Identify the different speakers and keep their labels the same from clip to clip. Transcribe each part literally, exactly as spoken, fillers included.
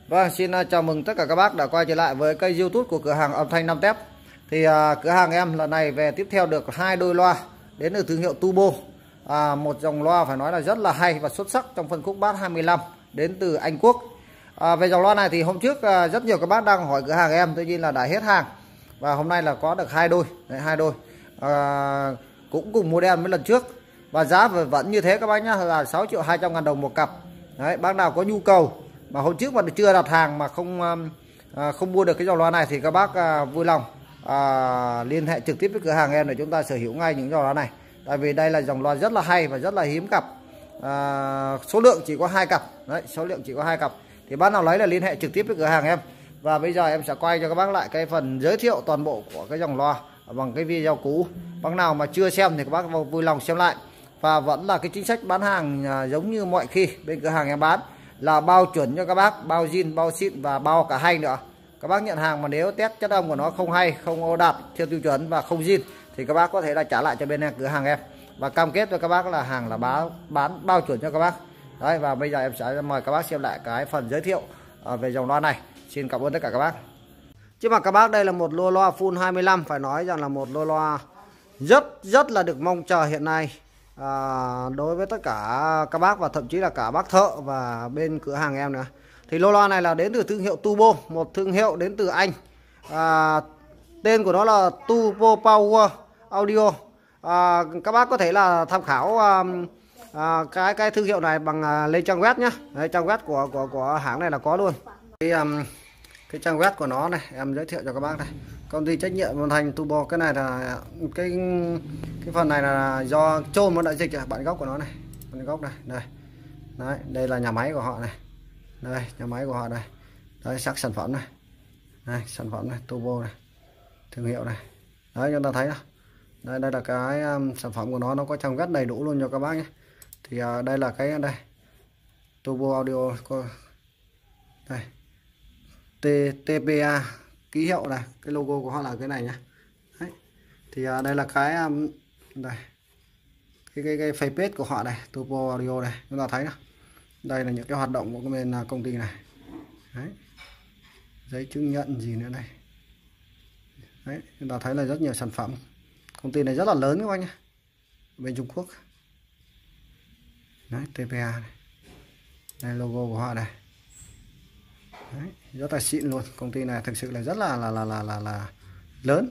Speaker 1: Vâng, xin chào mừng tất cả các bác đã quay trở lại với kênh YouTube của cửa hàng âm thanh năm tép. Thì à, cửa hàng em lần này về tiếp theo được hai đôi loa đến từ thương hiệu Turbo. À, một dòng loa phải nói là rất là hay và xuất sắc trong phân khúc bass hai mươi lăm đến từ Anh Quốc. À, về dòng loa này thì hôm trước à, rất nhiều các bác đang hỏi cửa hàng em, tuy nhiên là đã hết hàng. Và hôm nay là có được hai đôi, đấy, hai đôi à, cũng cùng model với lần trước. Và giá vẫn như thế các bác nhá, là sáu triệu hai trăm ngàn đồng một cặp. Đấy, bác nào có nhu cầu mà hôm trước mà chưa đặt hàng mà không à, không mua được cái dòng loa này thì các bác à, vui lòng à, liên hệ trực tiếp với cửa hàng em để chúng ta sở hữu ngay những dòng loa này. Tại vì đây là dòng loa rất là hay và rất là hiếm cặp, à, số lượng chỉ có hai cặp. Đấy, số lượng chỉ có hai cặp thì bác nào lấy là liên hệ trực tiếp với cửa hàng em. Và bây giờ em sẽ quay cho các bác lại cái phần giới thiệu toàn bộ của cái dòng loa bằng cái video cũ. Bác nào mà chưa xem thì các bác vui lòng xem lại. Và vẫn là cái chính sách bán hàng à, giống như mọi khi bên cửa hàng em bán, là bao chuẩn cho các bác, bao zin, bao xịn và bao cả hay nữa. Các bác nhận hàng mà nếu test chất âm của nó không hay, không ô đạt theo tiêu chuẩn và không zin thì các bác có thể là trả lại cho bên em cửa hàng em, và cam kết với các bác là hàng là bán bán bao chuẩn cho các bác. Đấy, và bây giờ em sẽ mời các bác xem lại cái phần giới thiệu về dòng loa này. Xin cảm ơn tất cả các bác. Trước mặt các bác đây là một lô loa full hai mươi lăm, phải nói rằng là một lô loa rất rất là được mong chờ hiện nay à, đối với tất cả các bác và thậm chí là cả bác thợ và bên cửa hàng em nữa. Thì lô loa này là đến từ thương hiệu Turbo, một thương hiệu đến từ Anh. à, Tên của nó là Turbo Power Audio. à, Các bác có thể là tham khảo à, à, cái cái thương hiệu này bằng à, lên trang web nhé. Đấy, trang web của của của hãng này là có luôn. Cái, um, cái trang web của nó này em giới thiệu cho các bác này: công ty trách nhiệm vận hành Turbo. Cái này là cái cái phần này là do chôn một đại dịch à, bản gốc của nó này, bản gốc này, đây. Đấy, đây là nhà máy của họ này, đây nhà máy của họ đây, đây sắc sản phẩm này, đây sản phẩm này, Turbo này, thương hiệu này, đấy chúng ta thấy nào. Đây đây là cái um, sản phẩm của nó, nó có trang web đầy đủ luôn cho các bác nhé. Thì uh, đây là cái đây Turbo Audio, đây tê pê a ký hiệu này, cái logo của họ là cái này nhá. Đấy. Thì uh, đây là cái um, đây cái cái, cái fanpage của họ này, Turbo Audio này, chúng ta thấy nào. Đây là những cái hoạt động của cái bên công ty này. Đấy. Giấy chứng nhận gì nữa đây. Đấy, chúng ta thấy là rất nhiều sản phẩm. Công ty này rất là lớn các anh nhé, bên Trung Quốc. Đấy, tê pê a này. Đây logo của họ này. Đấy, rất là xịn luôn. Công ty này thực sự là rất là là là là là, là lớn.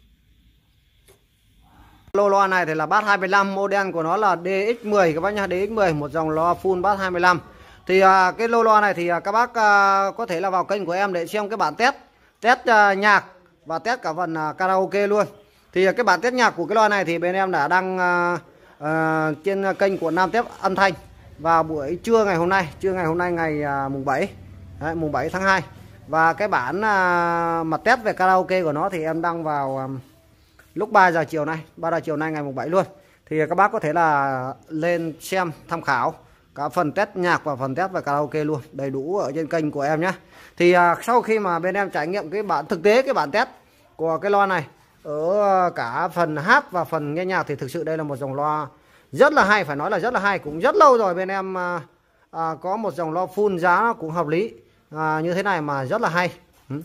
Speaker 1: Lô loa này thì là bass hai mươi lăm, model của nó là đê ích mười các bác nhá, đê ích mười, một dòng loa full bass hai mươi lăm. Thì à, cái lô loa này thì à, các bác à, có thể là vào kênh của em để xem cái bản test, test à, nhạc và test cả phần à, karaoke luôn. Thì à, cái bản test nhạc của cái loa này thì bên em đã đăng à, à, trên kênh của Nam Tép Âm Thanh vào buổi trưa ngày hôm nay, trưa ngày hôm nay ngày à, mùng bảy, đấy, mùng bảy tháng hai. Và cái bản à, mà test về karaoke của nó thì em đăng vào à, lúc ba giờ chiều nay, ba giờ chiều nay ngày mùng bảy luôn. Thì các bác có thể là lên xem tham khảo cả phần test nhạc và phần test về karaoke luôn, đầy đủ ở trên kênh của em nhé. Thì à, sau khi mà bên em trải nghiệm cái bản thực tế, cái bản test của cái loa này ở cả phần hát và phần nghe nhạc thì thực sự đây là một dòng loa rất là hay, phải nói là rất là hay. Cũng rất lâu rồi bên em à, à, có một dòng loa full giá nó cũng hợp lý à, như thế này mà rất là hay.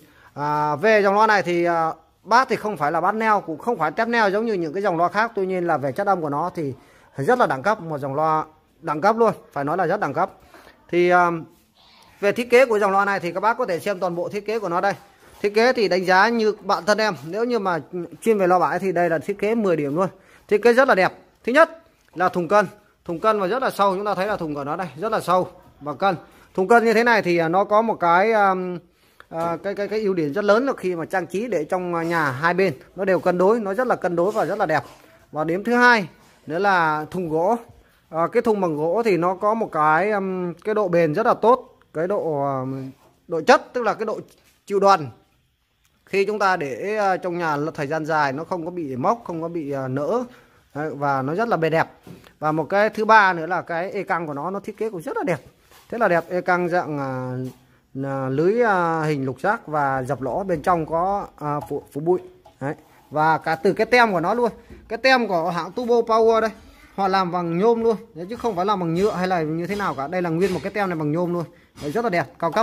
Speaker 1: à, Về dòng loa này thì à, bass thì không phải là bass neo, cũng không phải tép neo giống như những cái dòng loa khác. Tuy nhiên là về chất âm của nó thì rất là đẳng cấp, một dòng loa đẳng cấp luôn, phải nói là rất đẳng cấp. Thì um, về thiết kế của dòng loa này thì các bác có thể xem toàn bộ thiết kế của nó đây. Thiết kế thì đánh giá như bạn thân em, nếu như mà chuyên về loa bãi thì đây là thiết kế mười điểm luôn. Thiết kế rất là đẹp. Thứ nhất là thùng cân, thùng cân và rất là sâu, chúng ta thấy là thùng của nó đây rất là sâu và cân. Thùng cân như thế này thì nó có một cái um, À, cái cái cái ưu điểm rất lớn là khi mà trang trí để trong nhà hai bên nó đều cân đối, nó rất là cân đối và rất là đẹp. Và điểm thứ hai nữa là thùng gỗ. À, cái thùng bằng gỗ thì nó có một cái um, cái độ bền rất là tốt, cái độ um, độ chất, tức là cái độ chịu đòn. Khi chúng ta để uh, trong nhà thời gian dài nó không có bị mốc, không có bị uh, nỡ. Đấy, và nó rất là bền đẹp. Và một cái thứ ba nữa là cái e căng của nó, nó thiết kế cũng rất là đẹp, rất là đẹp. E căng dạng uh, là lưới à, hình lục giác và dập lỗ, bên trong có à, phủ, phủ bụi. Đấy. Và cả từ cái tem của nó luôn, cái tem của hãng Turbo Power đây họ làm bằng nhôm luôn. Đấy, chứ không phải làm bằng nhựa hay là như thế nào cả. Đây là nguyên một cái tem này bằng nhôm luôn. Đấy, rất là đẹp, cao cấp.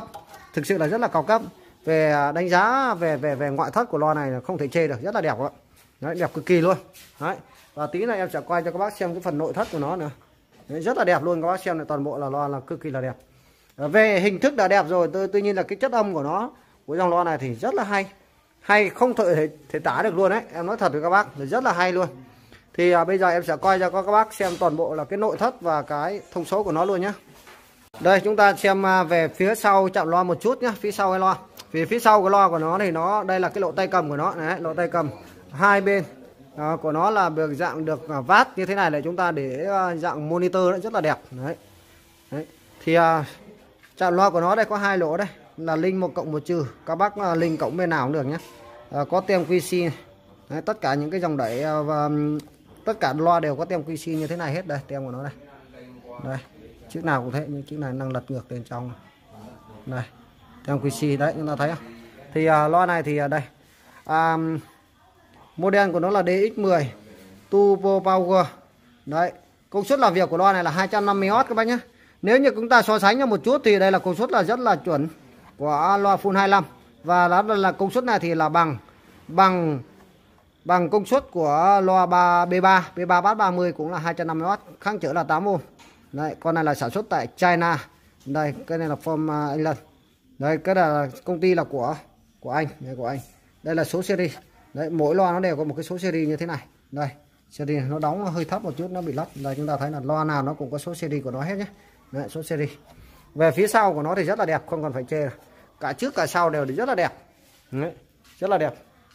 Speaker 1: thực sự là rất là cao cấp. Về đánh giá về về về ngoại thất của loa này là không thể chê được, rất là đẹp ạ. Đấy, đẹp cực kỳ luôn. Đấy. Và tí này em sẽ quay cho các bác xem cái phần nội thất của nó nữa. Đấy, rất là đẹp luôn, các bác xem này, toàn bộ là loa là cực kỳ là đẹp. Về hình thức đã đẹp rồi, tôi tuy nhiên là cái chất âm của nó của dòng loa này thì rất là hay, hay không thể thể tả được luôn đấy, em nói thật với các bác là rất là hay luôn. Thì à, bây giờ em sẽ quay cho các bác xem toàn bộ là cái nội thất và cái thông số của nó luôn nhé. Đây chúng ta xem về phía sau chạm loa một chút nhé, phía sau cái loa, vì phía sau cái loa của nó thì nó đây là cái lỗ tay cầm của nó đấy, lỗ tay cầm hai bên à, của nó là được dạng được vát như thế này để chúng ta để dạng monitor rất là đẹp đấy. Đấy. Thì à, chạm loa của nó đây có hai lỗ đây là linh một cộng một trừ, các bác uh, linh cộng bên nào cũng được nhé. À, có tem quy xê đấy, tất cả những cái dòng đẩy uh, và tất cả loa đều có tem quy xê như thế này hết đây, tem của nó đây. Đây, chiếc nào cũng thế, nhưng chiếc này năng lật ngược bên trong. Đây, tem quy xê đấy, chúng ta thấy không? Thì uh, loa này thì uh, đây. Uh, model của nó là đê ích mười Turbo Power. Đấy, công suất làm việc của loa này là hai trăm năm mươi oát các bác nhé. Nếu như chúng ta so sánh nhau một chút thì đây là công suất là rất là chuẩn của loa full hai mươi lăm, và đó là công suất này thì là bằng bằng bằng công suất của loa B ba B ba bass ba mươi cũng là hai trăm năm mươi oát, kháng trở là tám ôm. Đấy, con này là sản xuất tại China. Đây, cái này là form Anh Lần. Đây, cái là công ty là của của anh, đây của anh. Đây là số series. Đấy, mỗi loa nó đều có một cái số series như thế này. Đây, series nó đóng hơi thấp một chút, nó bị lắp. Đây chúng ta thấy là loa nào nó cũng có số series của nó hết nhé. Đấy, số series. Về phía sau của nó thì rất là đẹp, không cần phải chê. Cả trước cả sau đều rất là đẹp. Đấy, rất là đẹp.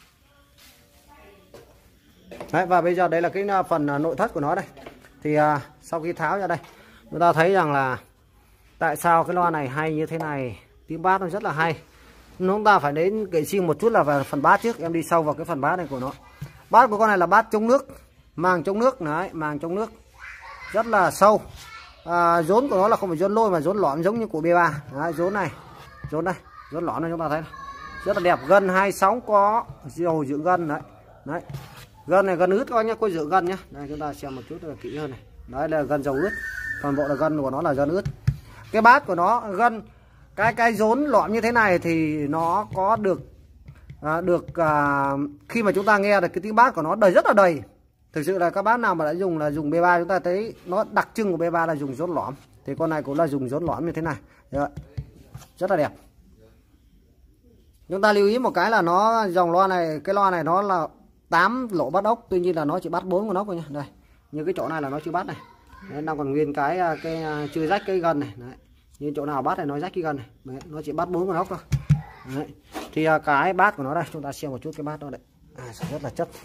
Speaker 1: Đấy, và bây giờ đây là cái phần nội thất của nó đây. Thì à, sau khi tháo ra đây, chúng ta thấy rằng là tại sao cái loa này hay như thế này, tiếng bass nó rất là hay. Chúng ta phải đến kể riêng một chút là về phần bass trước, em đi sâu vào cái phần bass này của nó. Bass của con này là bass chống nước, màng chống nước, đấy, màng chống nước rất là sâu. À, rốn của nó là không phải rốn lôi mà rốn lõm giống như của B ba. Đấy, rốn này, rốn này, rốn lõm này chúng ta thấy rất là đẹp. Gân hai sóng có dầu dưỡng gân đấy. Đấy, gân này gân ướt coi nhá, có dưỡng gân nhá. Đây chúng ta xem một chút là kỹ hơn này. Đấy là gân dầu ướt, toàn bộ là gân của nó là gân ướt. Cái bát của nó gân cái cái rốn lõm như thế này thì nó có được à, được à, khi mà chúng ta nghe được cái tiếng bass của nó đầy rất là đầy. Thực sự là các bác nào mà đã dùng là dùng B ba, chúng ta thấy nó đặc trưng của B ba là dùng rốn lõm, thì con này cũng là dùng rốn lõm như thế này. Đấy, rất là đẹp. Chúng ta lưu ý một cái là nó dòng loa này, cái loa này nó là tám lỗ bắt ốc, tuy nhiên là nó chỉ bắt bốn con ốc thôi nha. Đây, như cái chỗ này là nó chưa bắt này. Đấy, nó còn nguyên cái cái chưa rách cái gân này. Đấy, như chỗ nào bắt này nó rách cái gân này. Đấy, nó chỉ bắt bốn con ốc thôi. Đấy. Thì cái bát của nó đây, chúng ta xem một chút cái bát đó đấy. À, rất là chất.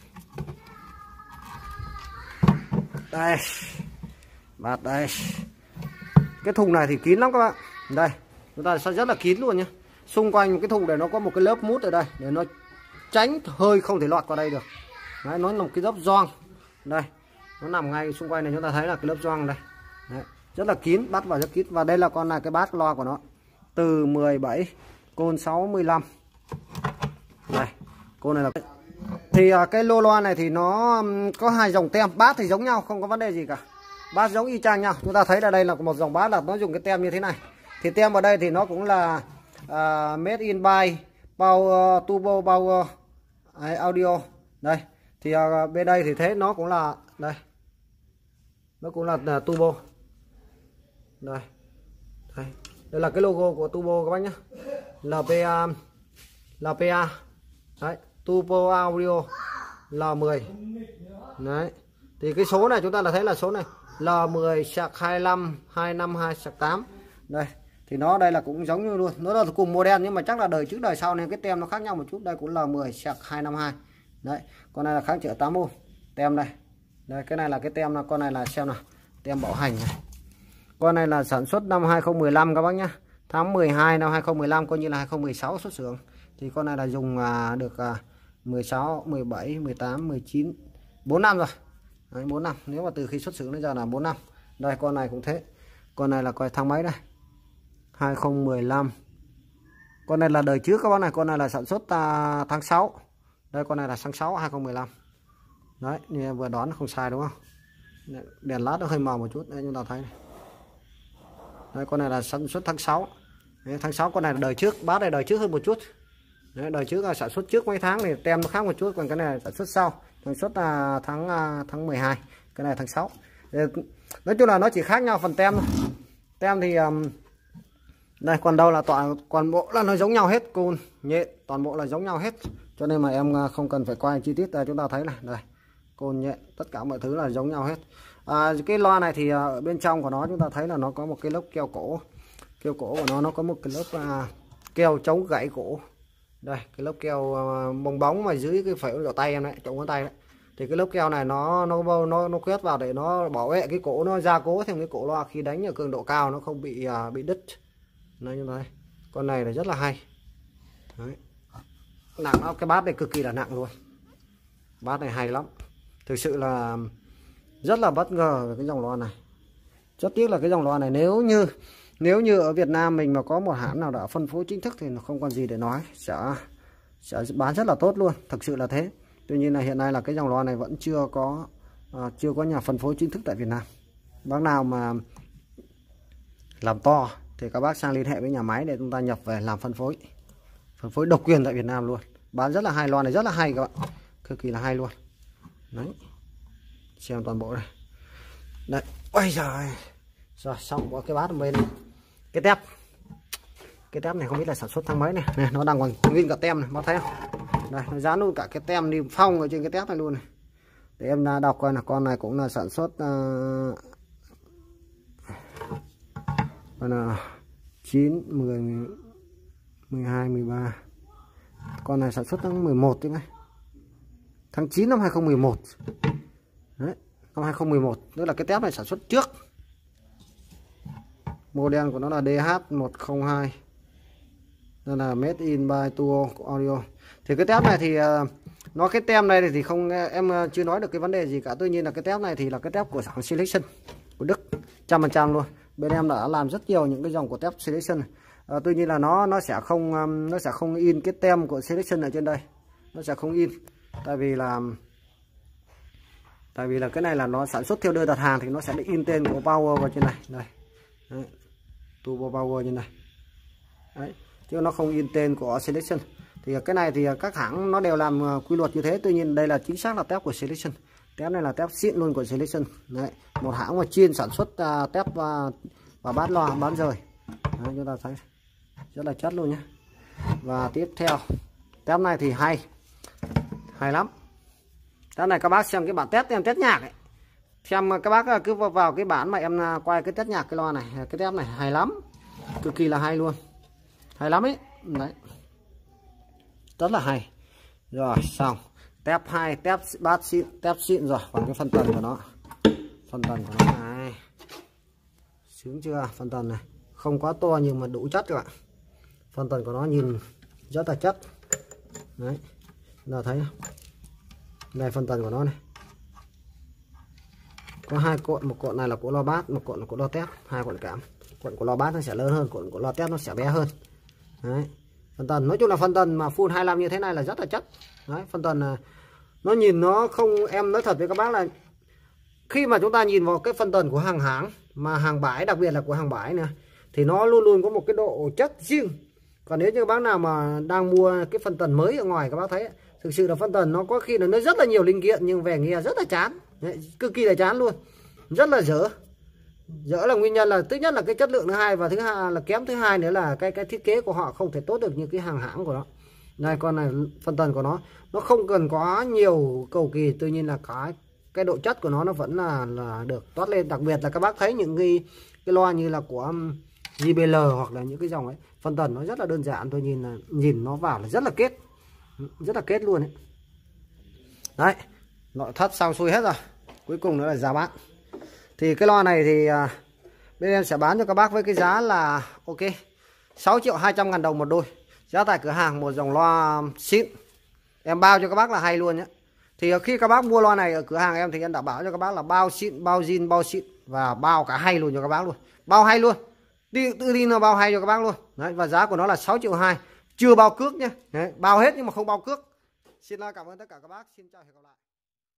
Speaker 1: Đây, bát đây. Cái thùng này thì kín lắm các bạn. Đây, chúng ta sẽ rất là kín luôn nhé. Xung quanh cái thùng này nó có một cái lớp mút ở đây để nó tránh hơi không thể lọt qua đây được. Đấy, nó là một cái lớp gioăng. Đây, nó nằm ngay xung quanh này, chúng ta thấy là cái lớp gioăng đây. Đấy, rất là kín, bắt vào rất kín. Và đây là con này cái bát loa của nó từ mười bảy côn sáu mươi lăm. Đây, con này là thì cái lô loa này thì nó có hai dòng tem, bát thì giống nhau, không có vấn đề gì cả. Bát giống y chang nhau. Chúng ta thấy là đây là một dòng bát là nó dùng cái tem như thế này. Thì tem vào đây thì nó cũng là uh, made in by Power Turbo Power đấy, Audio. Đây, thì uh, bên đây thì thế nó cũng là đây. Nó cũng là uh, turbo. Đây. Đây. Đây là cái logo của turbo các bác nhé. lờ pê a lờ pê a. Đấy, Turbo Audio L mười. Đấy. Thì cái số này chúng ta là thấy là số này L mười sạc hai lăm hai năm hai sạc tám. Đây, thì nó đây là cũng giống như luôn, nó là cùng model nhưng mà chắc là đời trước đời sau nên cái tem nó khác nhau một chút. Đây cũng L mười sạc hai năm hai. Đấy, con này là kháng trở tám ôm. Tem đây. Đây, cái này là cái tem là con này là xem nào. Tem bảo hành này. Con này là sản xuất năm hai không một năm các bác nhá. Tháng mười hai năm hai không một năm, coi như là hai không một sáu xuất xưởng. Thì con này là dùng à, được à, mười sáu, mười bảy, mười tám, mười chín, bốn năm rồi. Đấy, bốn năm, nếu mà từ khi xuất xưởng đến giờ là bốn năm. Đây con này cũng thế. Con này là coi tháng mấy đây? hai không một năm. Con này là đời trước các bác này, con này là sản xuất à, tháng sáu. Đây con này là tháng sáu hai không một năm. Đấy, như em vừa đoán không sai đúng không? Đèn lát nó hơi mờ một chút, đây chúng ta thấy này. Đây con này là sản xuất tháng sáu. Đấy, tháng sáu con này là đời trước, bát này đời trước hơn một chút. Đấy, đời trước là sản xuất trước mấy tháng thì tem nó khác một chút, còn cái này là sản xuất sau, sản xuất là tháng tháng mười hai, cái này tháng sáu. Nói chung là nó chỉ khác nhau phần tem thôi. Tem thì um, đây còn đâu là toàn toàn bộ là nó giống nhau hết, côn nhện toàn bộ là giống nhau hết, cho nên mà em không cần phải quay chi tiết. Đây, chúng ta thấy này, đây côn nhện tất cả mọi thứ là giống nhau hết. À, cái loa này thì ở bên trong của nó chúng ta thấy là nó có một cái lớp keo cổ, keo cổ của nó nó có một cái lớp uh, keo chống gãy cổ. Đây cái lớp keo uh, bong bóng mà dưới cái phễu vào tay em đấy, chống ngón tay đấy, thì cái lớp keo này nó nó nó nó quét vào để nó bảo vệ cái cổ, nó gia cố thêm cái cổ loa khi đánh ở cường độ cao nó không bị uh, bị đứt. Nói như thế, con này là rất là hay. Đấy. Nặng, cái bát này cực kỳ là nặng luôn, bát này hay lắm, thực sự là rất là bất ngờ về cái dòng loa này. Rất tiếc là cái dòng loa này nếu như nếu như ở Việt Nam mình mà có một hãng nào đã phân phối chính thức thì nó không còn gì để nói, sẽ sẽ bán rất là tốt luôn, thực sự là thế. Tuy nhiên là hiện nay là cái dòng loa này vẫn chưa có uh, chưa có nhà phân phối chính thức tại Việt Nam. Bác nào mà làm to thì các bác sang liên hệ với nhà máy để chúng ta nhập về làm phân phối, phân phối độc quyền tại Việt Nam luôn. Bán rất là hay, loa này rất là hay các bạn, cực kỳ là hay luôn. Đấy, xem toàn bộ đây. Đấy, ôi giời. Rồi xong có cái bát bên cái tép, cái tép này không biết là sản xuất tháng mấy này, này nó đang còn nguyên cả tem này, bác thấy không? Đây nó dán luôn cả cái tem niêm phong ở trên cái tép này luôn này, để em đọc coi là con này cũng là sản xuất uh, là chín, mười, mười hai, mười ba. Con này sản xuất tháng mười một đấy này. Tháng chín năm hai không một một. Đấy, năm hai không một một, tức là cái tép này sản xuất trước. Model của nó là D H một không hai. Đây là Made in by Tuo Audio. Thì cái tép này thì nó cái tem này thì không, em chưa nói được cái vấn đề gì cả. Tuy nhiên là cái tép này thì là cái tép của hãng Selection của Đức, một trăm phần trăm luôn. Bên em đã làm rất nhiều những cái dòng của tép Selection. À, tuy nhiên là nó nó sẽ không nó sẽ không in cái tem của Selection ở trên đây, nó sẽ không in, tại vì là tại vì là cái này là nó sản xuất theo đơn đặt hàng thì nó sẽ in tên của Power vào trên này, đây, đấy. Turbo Power trên này, đấy, chứ nó không in tên của Selection. Thì cái này thì các hãng nó đều làm quy luật như thế. Tuy nhiên đây là chính xác là tép của Selection, tép này là tép xịn luôn của Selection. Đấy, một hãng mà chuyên sản xuất uh, tép uh, và bát loa bán rời. Đấy, chúng ta thấy rất là chất luôn nhé. Và tiếp theo tép này thì hay hay lắm. Tép này các bác xem cái bản test em test nhạc ấy, xem các bác cứ vào, vào cái bản mà em quay cái test nhạc cái loa này, cái tép này hay lắm, cực kỳ là hay luôn, hay lắm ấy. Đấy, rất là hay. Rồi xong tép hai, tép bát xịn, tép xịn rồi. Còn cái phân tần của nó, phân tần của nó này sướng chưa? Phân tần này không quá to nhưng mà đủ chất các bạn. Phân tần của nó nhìn rất là chất. Đấy, là thấy không? Đây phân tần của nó này, có hai cuộn, một cuộn này là cuộn loa bát, một cuộn là cuộn loa tép, hai cuộn cảm. Cuộn của loa bát nó sẽ lớn hơn, cuộn của loa tép nó sẽ bé hơn. Đấy, phân tần nói chung là phân tần mà full hai mươi lăm như thế này là rất là chất. Đấy, phân tần nó nhìn nó không, em nói thật với các bác là khi mà chúng ta nhìn vào cái phân tần của hàng hãng mà hàng bãi, đặc biệt là của hàng bãi này, thì nó luôn luôn có một cái độ chất riêng. Còn nếu như các bác nào mà đang mua cái phân tần mới ở ngoài, các bác thấy thực sự là phân tần nó có khi là nó rất là nhiều linh kiện nhưng về nghe rất là chán. Đấy, cực kỳ là chán luôn, rất là dở. Dở là nguyên nhân là thứ nhất là cái chất lượng, thứ hai và thứ hai là kém, thứ hai nữa là cái cái thiết kế của họ không thể tốt được như cái hàng hãng của nó. Đây con này phân tần của nó nó không cần có nhiều cầu kỳ, tuy nhiên là cái cái độ chất của nó nó vẫn là là được toát lên. Đặc biệt là các bác thấy những cái cái loa như là của giê bê lờ hoặc là những cái dòng ấy, phân tần nó rất là đơn giản, tôi nhìn là nhìn nó vào là rất là kết, rất là kết luôn ấy. Đấy, nội thất xong xuôi hết rồi, cuối cùng nữa là giá bán. Thì cái loa này thì à, bên em sẽ bán cho các bác với cái giá là ok sáu triệu hai trăm ngàn đồng một đôi. Giá tại cửa hàng, một dòng loa xịn, em bao cho các bác là hay luôn nhé. Thì khi các bác mua loa này ở cửa hàng em thì em đảm bảo cho các bác là bao xịn, bao zin, bao xịn và bao cả hay luôn cho các bác luôn, bao hay luôn, đi tự tin là bao hay cho các bác luôn. Đấy, và giá của nó là sáu triệu hai, chưa bao cước nhé. Đấy, bao hết nhưng mà không bao cước. Xin cảm ơn tất cả các bác, xin chào và hẹn gặp lại.